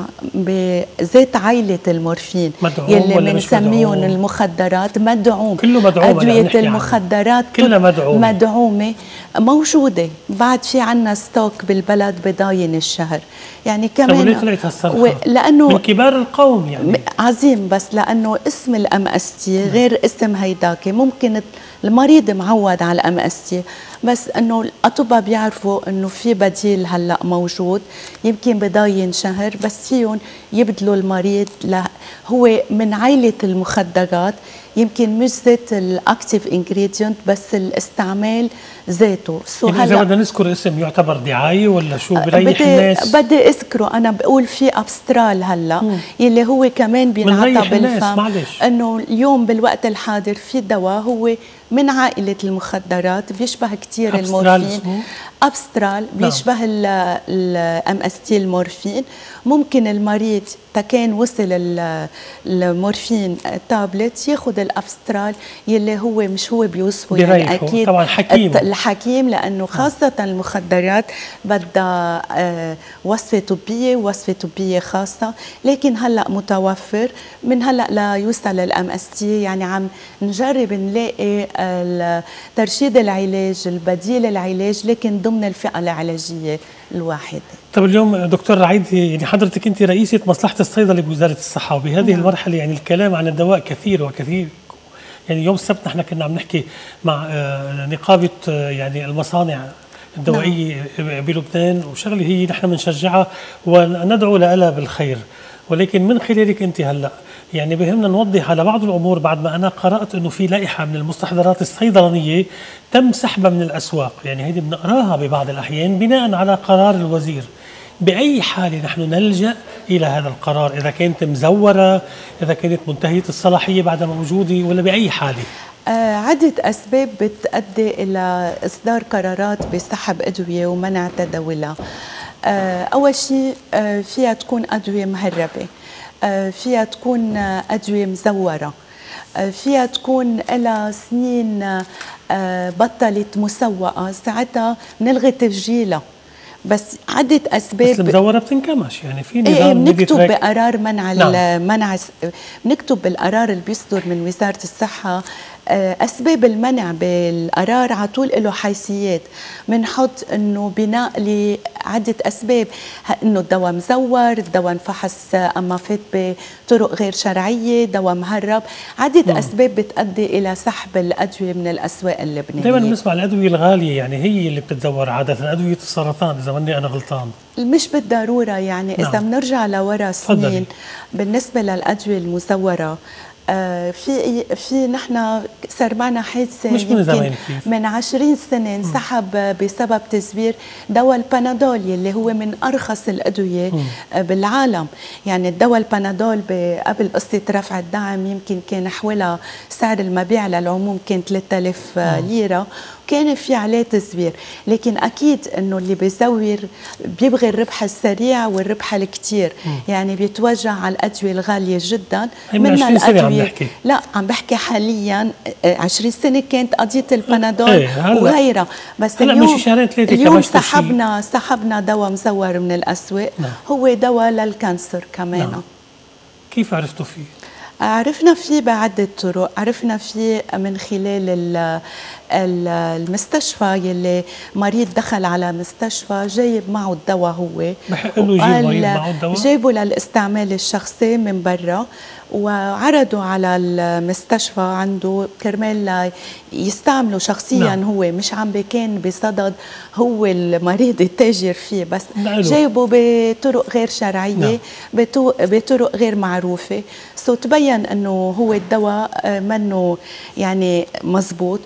بذات عائلة المورفين يلي بنسميهم المخدرات. مدعوم،
كله مدعوم.
أدوية المخدرات كلها مدعومة موجودة. بعد في عنا ستوك بالبلد بضاين الشهر يعني كمان.
وليه طلعت هالصرخة؟ لأنه من كبار القوم يعني
عظيم، بس لأنه اسم الMST غير اسم هيداك. ممكن المريض معود على الMST، بس انه الاطباء بيعرفوا انه في بديل هلا موجود يمكن بضاين شهر، بس فيهم يبدلوا المريض هو من عائله المخدرات، يمكن مش ذات الاكتيف انجريدينت بس الاستعمال ذاته.
يعني اذا بدنا نذكر اسم يعتبر دعايه ولا شو بريح الناس؟
بدي اذكره. انا بقول في ابسترال هلا يلي هو كمان بينعطى بالفم. انه اليوم بالوقت الحاضر في دواء هو من عائلة المخدرات بيشبه كتير المورفين. أبسترال بيشبه الMST المورفين. ممكن المريض تكان وصل المورفين تابلت ياخد الأبسترال يلي هو مش هو بيوصفه يعني أكيد
طبعا
الحكيم، لأنه خاصة المخدرات بدها وصفة طبية خاصة. لكن هلأ متوفر من هلأ لا يوصل الMST. يعني عم نجرب نلاقي ترشيد العلاج البديل العلاج لكن ضمن الفئة العلاجية الواحدة.
طب اليوم دكتور رعيد، يعني حضرتك انت رئيسة مصلحة الصيدلة بوزارة الصحة، وبهذه المرحلة يعني الكلام عن الدواء كثير وكثير. يعني يوم السبت نحن كنا عم نحكي مع نقابة يعني المصانع الدوائية بلبنان، وشغله هي نحن بنشجعها وندعو لها بالخير، ولكن من خلالك انت هلا يعني بهمنا نوضح على بعض الامور. بعد ما انا قرات انه في لائحه من المستحضرات الصيدلانيه تم سحبها من الاسواق، يعني هيدي بنقراها ببعض الاحيان بناء على قرار الوزير. باي حاله نحن نلجا الى هذا القرار؟ اذا كانت مزوره، اذا كانت منتهيه الصلاحيه بعدها موجوده، ولا باي حاله؟
عدة أسباب بتؤدي إلى إصدار قرارات بسحب أدوية ومنع تداولها. أول شيء فيها تكون أدوية مهربة، فيها تكون أدوية مزورة، فيها تكون لها سنين بطلت مسوقة، ساعتها بنلغي تسجيلها. بس عدة أسباب.
بس المزورة بتنكمش يعني في نظام
بنكتب بقرار منع المنع، بنكتب بالقرار اللي بيصدر من وزارة الصحة أسباب المنع بالقرار على طول له حيثيات. بنحط إنه بناء لعدة أسباب، إنه الدواء مزور، الدواء انفحص أما فات بطرق غير شرعية، دواء مهرب. عدة أسباب بتؤدي إلى سحب الأدوية من الأسواق اللبنانية.
دائما بنسمع الأدوية الغالية يعني هي اللي بتتزور عادة، أدوية السرطان إذا ماني أنا غلطان.
مش بالضرورة يعني. إذا بنرجع لورا سنين بالنسبة للأدوية المزورة، في نحن صار معنا حادثه من 20 سنه انسحب بسبب تزوير دواء البنادول اللي هو من ارخص الادويه بالعالم. يعني الدواء البنادول قبل قصه رفع الدعم يمكن كان حوالي سعر المبيع للعموم كان 3000 ليره، كان في عليه تزوير. لكن اكيد انه اللي بيزور بيبغي الربح السريع والربح الكتير، يعني بيتوجه على الادويه الغاليه جدا.
منها الادويه
لا عم بحكي حاليا 20 سنه كانت قضيه البنادول وغيرها. بس اليوم سحبنا دواء مزور من الاسواق. هو دواء للكانسر كمان.
كيف عرفتوا فيه؟
عرفنا فيه بعدة طرق. عرفنا فيه من خلال المستشفى، يلي مريض دخل على مستشفى جايب معه الدواء، هو
بحق له يجيب مريض معه الدواء،
جايبه للاستعمال الشخصي من برا وعرضوا على المستشفى عنده كرمال يستعملوا شخصيا. هو مش عم كان بصدد هو المريض التاجر فيه، بس جايبه بطرق غير شرعية، بطرق غير معروفة. تبين انه هو الدواء منه يعني مزبوط.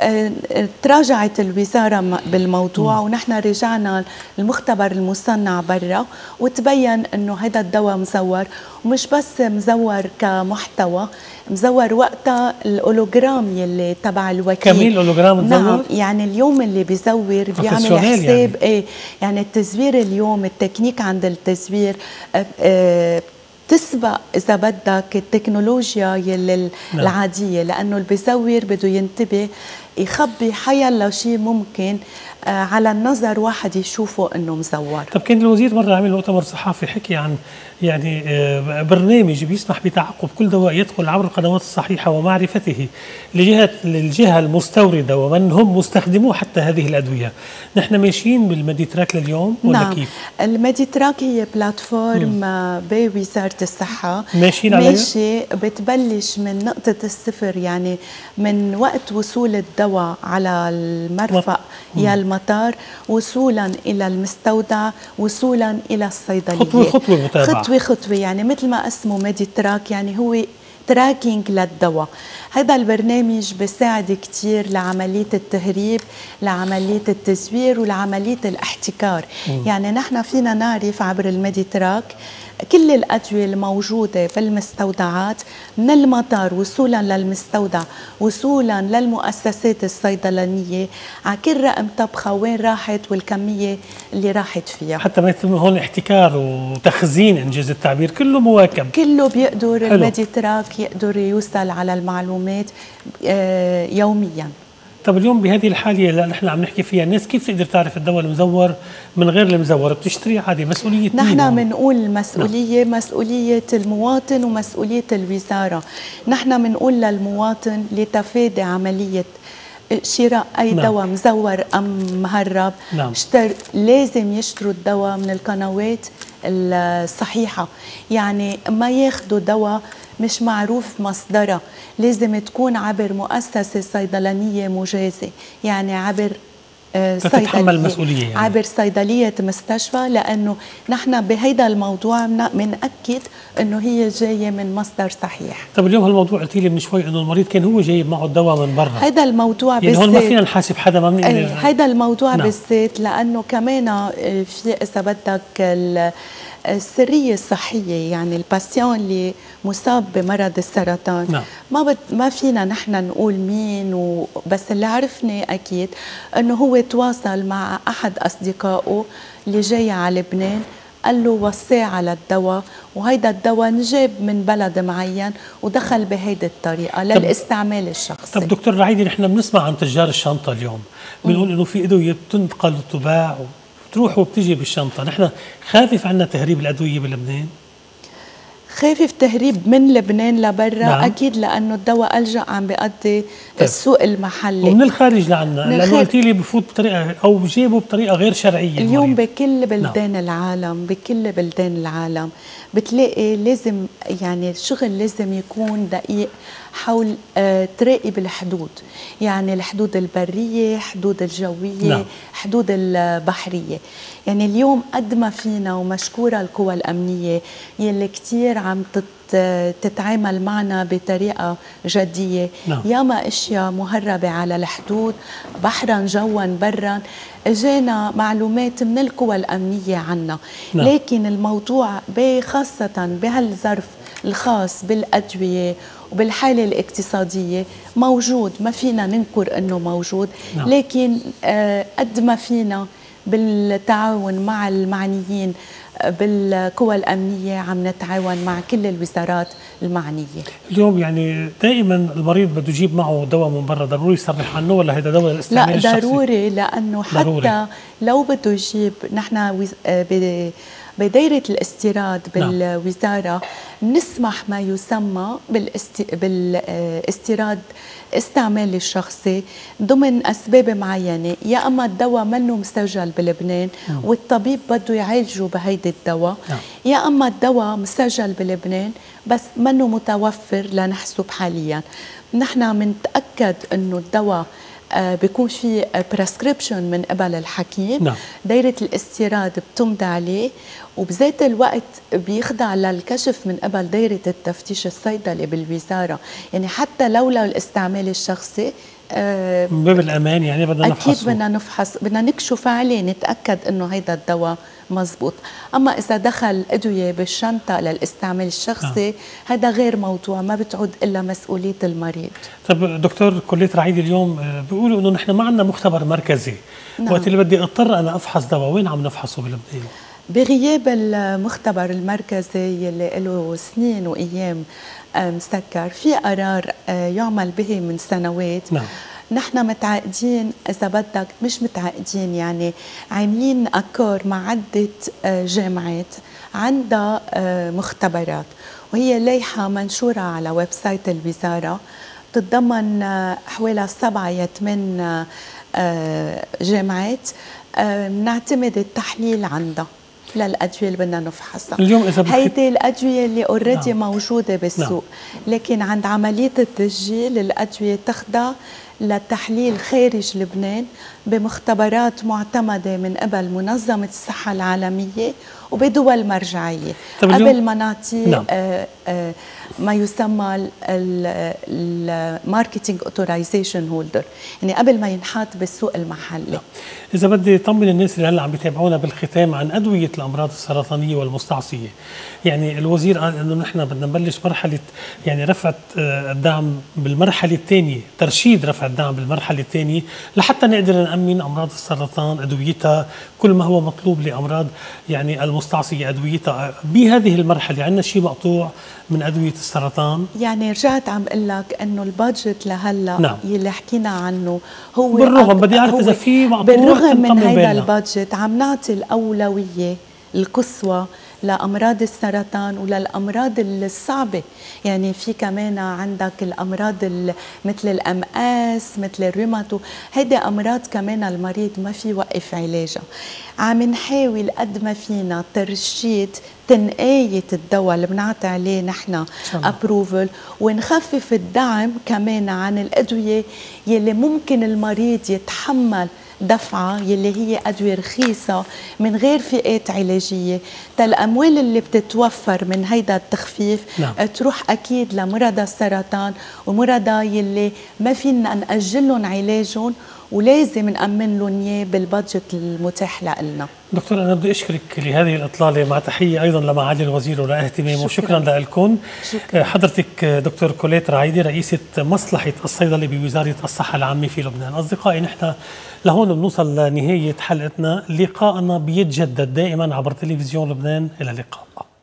تراجعت الوزارة بالموضوع ونحن رجعنا المختبر المصنع برا وتبين انه هذا الدواء مزور. ومش بس مزور كمحتوى، مزور وقتها الأولوجرام يلي تبع الوكيل.
كمين الأولوجرام مزور؟
نعم، يعني اليوم اللي بيزور بيعمل حساب يعني التزوير اليوم التكنيك عند التزوير تسبق إذا بدك التكنولوجيا العادية، لأنه اللي بيزور بده ينتبه يخبي حيلا شيء ممكن على النظر واحد يشوفه انه مزور.
طب كان الوزير مره عمل مؤتمر صحافي حكي عن يعني برنامج بيسمح بتعقب كل دواء يدخل عبر القنوات الصحيحه ومعرفته للجهه المستورده ومن هم مستخدموه حتى هذه الادويه. نحن ماشيين بالميديتراك لليوم ولا
نعم.
كيف؟
الميديتراك هي بلاتفورم بوزاره الصحه
ماشيين عليها؟
ماشي، بتبلش من نقطه الصفر، يعني من وقت وصول الدواء على المرفأ يا المطار وصولا الى المستودع وصولا الى الصيدليه،
خطوه خطوه متابعه،
خطوه خطوه، يعني مثل ما اسمه ميديتراك يعني هو تراكينج للدواء. هذا البرنامج بيساعد كتير لعملية التهريب، لعملية التزوير ولعملية الاحتكار. يعني نحن فينا نعرف عبر الميديتراك كل الأدوية الموجودة بالمستودعات من المطار وصولا للمستودع وصولا للمؤسسات الصيدلانية، على كل رقم طبخة وين راحت والكمية اللي راحت فيها،
حتى ما يتم هون احتكار وتخزين انجاز التعبير، كله مواكب،
كله بيقدر الميديتراك يقدر يوصل على المعلومات يوميا.
طب اليوم بهذه الحالة اللي نحن عم نحكي فيها، الناس كيف تقدر تعرف الدواء المزور من غير المزور؟ بتشتري عادي، مسؤولية مين؟
نحن بنقول المسؤولية مسؤولية المواطن ومسؤولية الوزارة. نحن بنقول للمواطن لتفادي عملية شراء أي دواء مزور أم مهرب، لازم يشتروا الدواء من القنوات الصحيحة، يعني ما ياخدوا دواء مش معروف مصدرها، لازم تكون عبر مؤسسة صيدلانية مجازة، يعني عبر
تتحمل المسؤولية، يعني
عبر صيدلية مستشفى، لأنه نحن بهيدا الموضوع بنأكد أنه هي جاية من مصدر صحيح.
طب اليوم هالموضوع قلتي لي من شوي أنه المريض كان هو جايب معه الدواء من برا،
هيدا الموضوع
يعني هون ما فينا نحاسب حدا، ما بنقدر
هيدا الموضوع بالذات، لأنه كمان في إذا بدك السرية الصحية، يعني الباسيون اللي مصاب بمرض السرطان، ما فينا نحن نقول مين، بس اللي عرفني أكيد أنه هو تواصل مع أحد أصدقائه اللي جاي على لبنان، قال له وصيه على الدواء، وهيدا الدواء نجاب من بلد معين ودخل بهيدي الطريقة للاستعمال الشخصي.
طب دكتور رعيدي، نحن بنسمع عن تجار الشنطة اليوم بنقول إنه في أدوية بتنتقل وتباع بتروح وبتجي بالشنطة، نحن خافف عنا تهريب الأدوية بلبنان؟
خايف تهريب من لبنان لبرا، أكيد، لأنه الدواء ألجأ عم بيقضي السوق المحلي،
ومن الخارج لعنا، لأنه قلتي لي بفوت بطريقة أو بجيبه بطريقة غير شرعية.
اليوم بكل بلدان العالم، بكل بلدان العالم بتلاقي لازم، يعني الشغل لازم يكون دقيق حول تراقب الحدود، يعني الحدود البرية، حدود الجوية، حدود البحرية. يعني اليوم قد ما فينا، ومشكورة القوى الأمنية يلي كتير عم تتعامل معنا بطريقة جدية، ياما اشياء مهربة على الحدود بحرا جوا برا، اجانا معلومات من القوى الأمنية عنا، لكن الموضوع خاصة بهالظرف الخاص بالأدوية وبالحالة الاقتصادية موجود، ما فينا ننكر أنه موجود، لكن قد ما فينا بالتعاون مع المعنيين بالقوى الأمنية عم نتعاون مع كل الوزارات المعنية. اليوم
يعني دائما المريض بده يجيب معه دواء من برا، ضروري يصرح عنه ولا هذا دواء للاستعمال الشخصي؟
لا ضروري، لأنه حتى ضروري. لو بده يجيب، نحن بدائرة الاستيراد بالوزارة نسمح ما يسمى بالاستيراد استعمال الشخصي ضمن أسباب معينة، يا أما الدواء منه مسجل بلبنان والطبيب بده يعالجه بهيدي الدواء، يا أما الدواء مسجل بلبنان بس منه متوفر لنحسب حاليا. نحن منتأكد أنه الدواء بيكون في بريسكريبشن من قبل الحكيم، دائرة الاستيراد بتمضي عليه، وبذات الوقت بيخضع للكشف من قبل دائرة التفتيش الصيدلي بالوزارة، يعني حتى لولا الاستعمال الشخصي
من باب الأمان، يعني بدنا نفحصه،
أكيد بدنا نفحص، بدنا نكشف عليه نتأكد إنه هيدا الدواء مزبوط. أما إذا دخل أدوية بالشنطة للاستعمال الشخصي هذا غير موضوع، ما بتعود إلا مسؤولية المريض.
طب دكتور كلية رعيدي، اليوم بيقولوا إنه نحن ما عندنا مختبر مركزي، وقت اللي بدي أضطر أنا أفحص دواء وين عم نفحصه بلبنان؟
بغياب المختبر المركزي اللي له سنين وأيام مسكر، في قرار يعمل به من سنوات.
نعم.
نحن متعاقدين إذا بدك، مش متعاقدين يعني عاملين أكور مع عدة جامعات عندها مختبرات، وهي لائحة منشورة على ويب سايت الوزارة تتضمن حوالي 7 أو 8 جامعات نعتمد التحليل عندها للأدوية اللي بدنا نفحصها.
اليوم إذا
هيدي الأدوية اللي اوريدي
نعم.
موجودة بالسوق، نعم. لكن عند عملية التسجيل الأدوية تخضع للتحليل خارج لبنان بمختبرات معتمدة من قبل منظمة الصحة العالمية وبدول مرجعية قبل ما نعطي نعم. ما يسمى الماركتينج اوثورايزيشن هولدر، يعني قبل ما ينحط بالسوق المحلي. نعم.
إذا بدي طمن الناس اللي هلا عم بيتابعونا بالختام عن أدوية الأمراض السرطانية والمستعصية، يعني الوزير قال إنه نحن بدنا نبلش مرحلة يعني رفع الدعم بالمرحلة الثانية، ترشيد رفع الدعم بالمرحلة الثانية لحتى نقدر نأمن أمراض السرطان أدويتها، كل ما هو مطلوب لأمراض يعني المستعصية أدويتها. بهذه المرحلة عندنا شيء مقطوع من أدوية السرطان؟
يعني رجعت عم اقول لك انه البادجت لهلا نعم. يلي حكينا عنه هو
بالرغم بدي اعرف اذا في مقطوع
بالرغم من هذا البادجت عم نعطي الاولويه القصوى لأمراض السرطان وللأمراض الصعبة. يعني في كمان عندك الأمراض مثل الأمقاس مثل الروماتو، هيدي أمراض كمان المريض ما في وقف علاجها. عم نحاول قد ما فينا ترشيد تنقاية الدواء اللي بنعطي عليه نحن ابروفل، ونخفف الدعم كمان عن الأدوية يلي ممكن المريض يتحمل دفعة يلي هي أدوية رخيصة من غير فئات علاجية. الأموال اللي بتتوفر من هيدا التخفيف نعم. تروح أكيد لمرضى السرطان ومرضى يلي ما فينا نأجلهم علاجهم ولازم نأمن لهم إياه بالبادجت المتاح لنا.
دكتور أنا بدي أشكرك لهذه الإطلالة، مع تحية أيضا لمعالي الوزير ولاهتمامه، وشكرا لكم. حضرتك دكتور كوليت رعيدي رئيسة مصلحة الصيدلة بوزارة الصحة العامة في لبنان. أصدقائي نحن لهون بنوصل لنهاية حلقتنا، لقاءنا بيتجدد دائما عبر تلفزيون لبنان. إلى اللقاء.